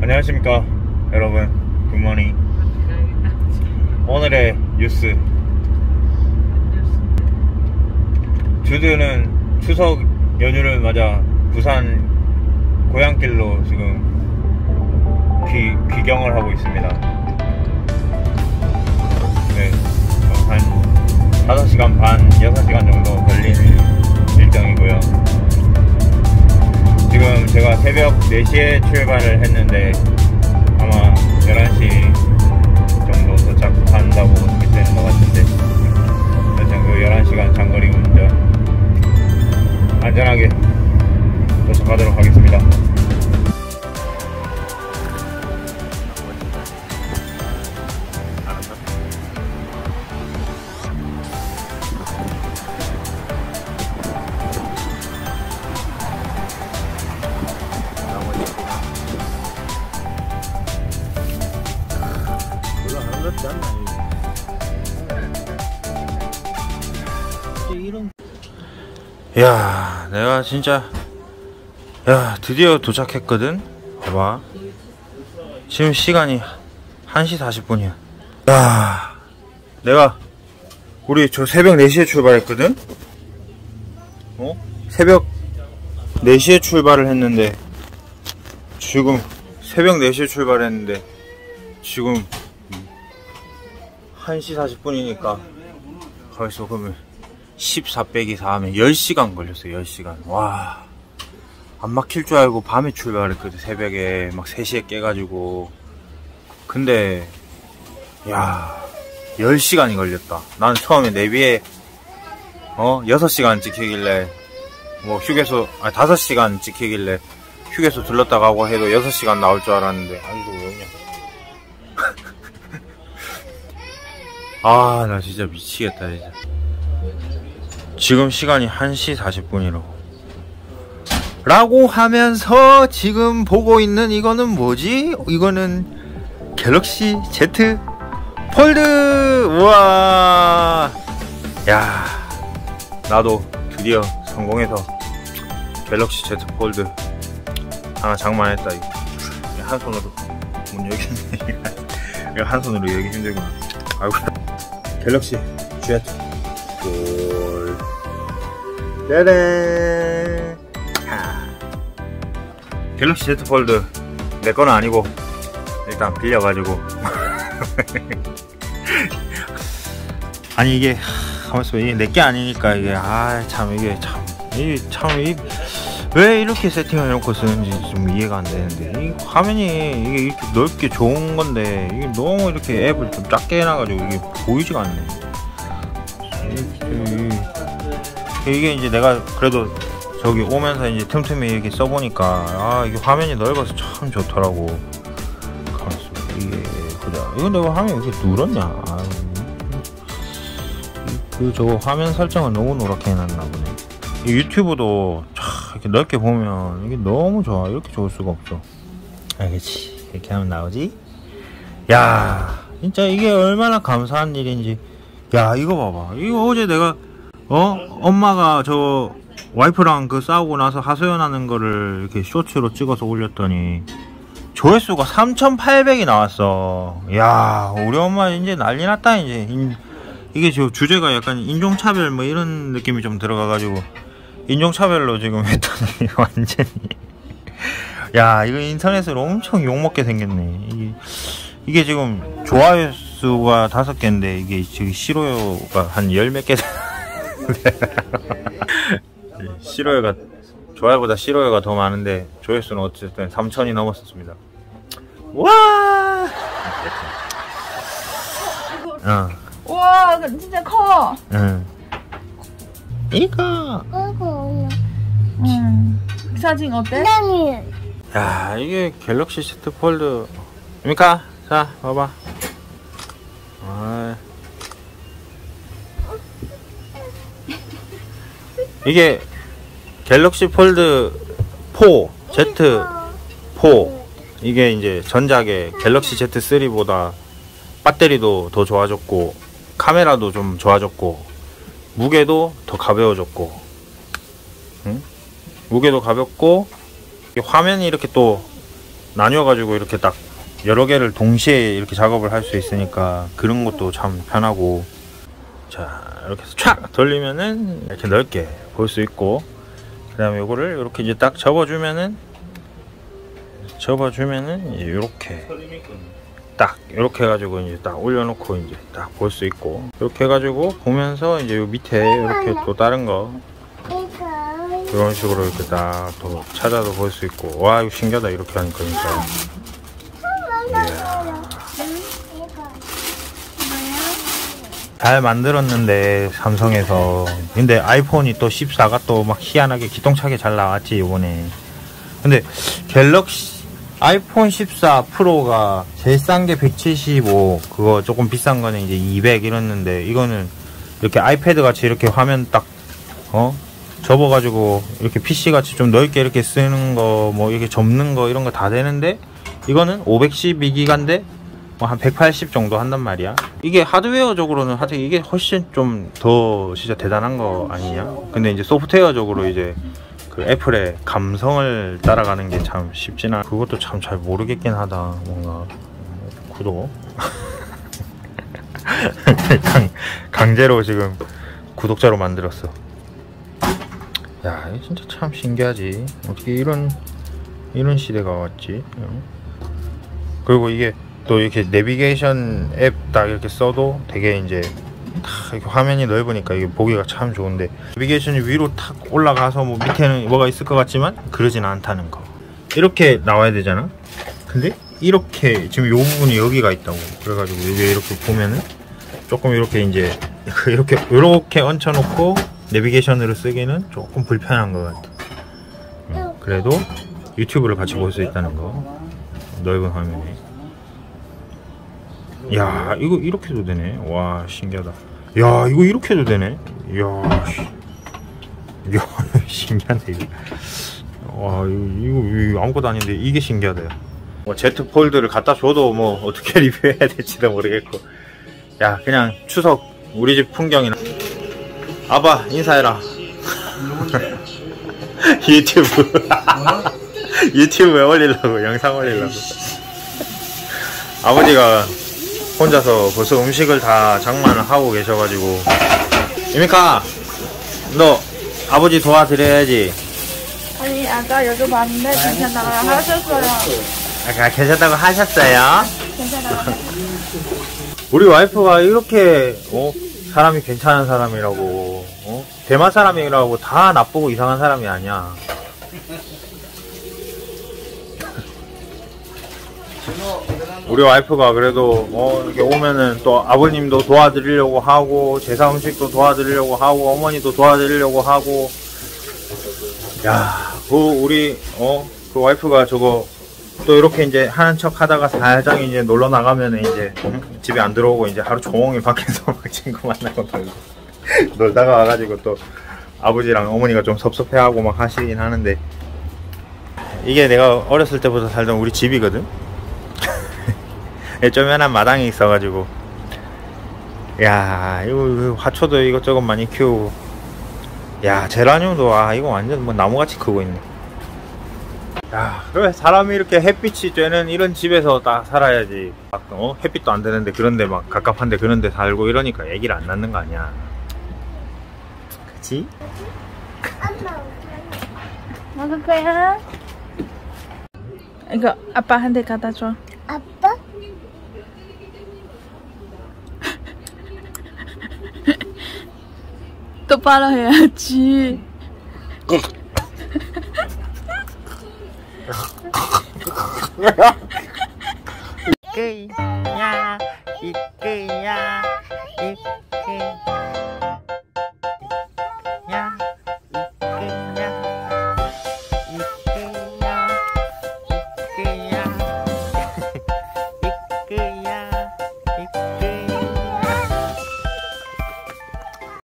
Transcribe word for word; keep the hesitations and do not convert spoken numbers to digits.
안녕하십니까 여러분, 굿모닝. 오늘의 뉴스. 주드는 추석 연휴를 맞아 부산 고향길로 지금 귀, 귀경을 하고 있습니다. 네, 한 다섯 시간 반, 여섯 시간 정도 걸린 일정이고요. 지금 제가 새벽 네 시에 출발을 했는데 아마 열한 시 정도 도착한다고 보면 되는 것 같은데, 여튼 그 열한 시간 장거리 운전 안전하게 도착하도록 하겠습니다. 야, 내가 진짜 야 드디어 도착했거든. 봐봐, 지금 시간이 한 시 사십 분이야 야, 내가 우리 저 새벽 네 시에 출발했거든. 어? 새벽 네 시에 출발을 했는데 지금 새벽 네 시에 출발했는데 지금 한 시 사십 분이니까 거기서 그러면 십사 빼기 사 하면 열 시간 걸렸어요. 열 시간. 와, 안 막힐 줄 알고 밤에 출발했거든. 새벽에 막 세 시에 깨가지고. 근데 야, 열 시간이 걸렸다. 나는 처음에 내비에 어 여섯 시간 찍히길래 뭐 휴게소 아 다섯 시간 찍히길래 휴게소 들렀다 가고 해도 여섯 시간 나올 줄 알았는데, 아이고 왜냐. 아, 나 진짜 미치겠다 진짜. 지금 시간이 한 시 사십 분이라고 라고 하면서 지금 보고 있는 이거는 뭐지? 이거는 갤럭시 Z 폴드. 우와, 야, 나도 드디어 성공해서 갤럭시 Z 폴드 하나 장만했다. 이거 한 손으로 문 열기 힘들구나. 이거 한 손으로 열기 힘들구나. 아이고. 갤럭시 Z 폴드. 짜란. 갤럭시 Z 폴드 내 거는 아니고 일단 빌려가지고 아니 이게 가만있어, 이게 내 게 아니니까 이게 아 참 이게 참 이게 참 왜 이렇게 세팅을 해놓고 쓰는지 좀 이해가 안 되는데, 이 화면이 이게 이렇게 넓게 좋은 건데 이게 너무 이렇게 앱을 좀 작게 해놔가지고 이게 보이지가 않네. 이게 이제 내가 그래도 저기 오면서 이제 틈틈이 이렇게 써보니까 아 이게 화면이 넓어서 참 좋더라고. 가만있어, 이게 보자. 이거 내가 화면이 왜 이렇게 누렇냐. 아, 그 저거 화면 설정을 너무 노랗게 해놨나 보네. 이 유튜브도 참 이렇게 넓게 보면 이게 너무 좋아. 이렇게 좋을 수가 없어. 알겠지? 이렇게 하면 나오지? 야, 진짜 이게 얼마나 감사한 일인지. 야, 이거 봐봐. 이거 어제 내가 어? 엄마가 저 와이프랑 그 싸우고 나서 하소연하는 거를 이렇게 쇼츠로 찍어서 올렸더니 조회수가 삼천팔백이 나왔어. 야, 우리 엄마 이제 난리 났다. 이제 인, 이게 저 주제가 약간 인종차별 뭐 이런 느낌이 좀 들어가가지고 인종차별로 지금 했더니 완전히 야, 이거 인터넷으로 엄청 욕먹게 생겼네. 이게, 이게 지금 좋아요 수가 다섯 개인데 이게 지금 싫어요가 한 열 몇 개. 싫어요가 좋아요보다 싫어요가 더 많은데 조회수는 어쨌든 삼천이 넘었습니다. 와! 어. 우와, 진짜 커. 응. 이거. 응. 사진 어때? 야, 이게 갤럭시 Z 폴드. 입니까? 자, 봐봐. 아. 이게 갤럭시 폴드 사, Z 사. 이게 이제 전작의 갤럭시 Z 삼보다 배터리도 더 좋아졌고 카메라도 좀 좋아졌고 무게도 더 가벼워졌고, 응? 무게도 가볍고 화면이 이렇게 또 나뉘어가지고 이렇게 딱 여러 개를 동시에 이렇게 작업을 할 수 있으니까 그런 것도 참 편하고. 자, 이렇게 해서 촥 돌리면은 이렇게 넓게 볼 수 있고, 그 다음에 요거를 이렇게 이제 딱 접어주면은 접어주면은 이제 요렇게 딱 이렇게 해가지고 이제 딱 올려놓고 이제 딱 볼 수 있고, 이렇게 해가지고 보면서 이제 요 밑에 이렇게 또 다른 거 이런 식으로 이렇게 딱 또 찾아도 볼 수 있고. 와, 이거 신기하다. 이렇게 하니까 진짜. 이야. 잘 만들었는데 삼성에서. 근데 아이폰이 또 십사가 또 막 희한하게 기똥차게 잘 나왔지 이번에. 근데 갤럭시 아이폰 십사 프로가 제일 싼 게 백칠십오, 그거 조금 비싼 거는 이제 이백 이랬는데, 이거는 이렇게 아이패드 같이 이렇게 화면 딱 어 접어가지고 이렇게 피씨 같이 좀 넓게 이렇게 쓰는 거, 뭐 이렇게 접는 거 이런 거 다 되는데, 이거는 오백십이 기가인데 뭐 한 백팔십 정도 한단 말이야. 이게 하드웨어적으로는 하여튼 이게 훨씬 좀 더 진짜 대단한 거 아니냐. 근데 이제 소프트웨어적으로 이제 그 애플의 감성을 따라가는 게 참 쉽진 않아. 그것도 참 잘 모르겠긴 하다. 뭔가 구독 강, 강제로 지금 구독자로 만들었어. 야, 이거 진짜 참 신기하지. 어떻게 이런 이런 시대가 왔지. 그리고 이게 또 이렇게 내비게이션 앱 딱 이렇게 써도 되게 이제 탁 이렇게 화면이 넓으니까 이게 보기가 참 좋은데, 내비게이션이 위로 탁 올라가서 뭐 밑에는 뭐가 있을 것 같지만 그러진 않다는 거. 이렇게 나와야 되잖아. 근데 이렇게 지금 요 부분이 여기가 있다고. 그래가지고 여기 이렇게 보면은 조금 이렇게 이제 이렇게 이렇게 얹혀놓고 내비게이션으로 쓰기는 조금 불편한 것 같아. 음, 그래도 유튜브를 같이 볼 수 있다는 거. 넓은 화면에. 야, 이거 이렇게도 되네. 와, 신기하다. 야, 이거 이렇게도 되네. 이야, 이야, 신기하네 이거. 와, 이거, 이거, 이거 아무것도 아닌데 이게 신기하다. 뭐 Z 폴드를 갖다 줘도 뭐 어떻게 리뷰해야 될지도 모르겠고. 야, 그냥 추석 우리 집 풍경이나. 아빠 인사해라. 유튜브 유튜브에 올리려고, 영상 올리려고. 아버지가 혼자서 벌써 음식을 다 장만을 하고 계셔가지고. 이미카, 너 아버지 도와드려야지. 아니, 아까 여기 봤는데 괜찮다고 하셨어요. 아까 괜찮다고 하셨어요? 괜찮아요. 우리 와이프가 이렇게 어? 사람이 괜찮은 사람이라고, 어? 대만 사람이라고 다 나쁘고 이상한 사람이 아니야. 우리 와이프가 그래도 어 이렇게 오면은 또 아버님도 도와드리려고 하고, 제사 음식도 도와드리려고 하고, 어머니도 도와드리려고 하고. 야, 그 우리 어 그 와이프가 저거 또 이렇게 이제 하는 척 하다가 살짝 이제 놀러 나가면은 이제 음, 집에 안 들어오고 이제 하루 종일 밖에서 막 친구 만나고 놀고 놀다가 와가지고 또 아버지랑 어머니가 좀 섭섭해하고 막 하시긴 하는데, 이게 내가 어렸을 때부터 살던 우리 집이거든. 쪼면한 마당이 있어가지고. 야, 이거 화초도 이것저것 많이 키우고. 야, 제라늄도, 아 이거 완전 뭐 나무같이 크고 있네. 야, 그래 사람이 이렇게 햇빛이 쬐는 이런 집에서 딱 살아야지. 어? 햇빛도 안 되는데 그런데 막 갑갑한데 그런데 살고 이러니까 애기를 안 낳는 거 아니야. 그치? 먹을 거야? 이거 아빠한테 갖다 줘. 아빠? 똑바로 해야지. 이끼야, 이끼야, 이끼.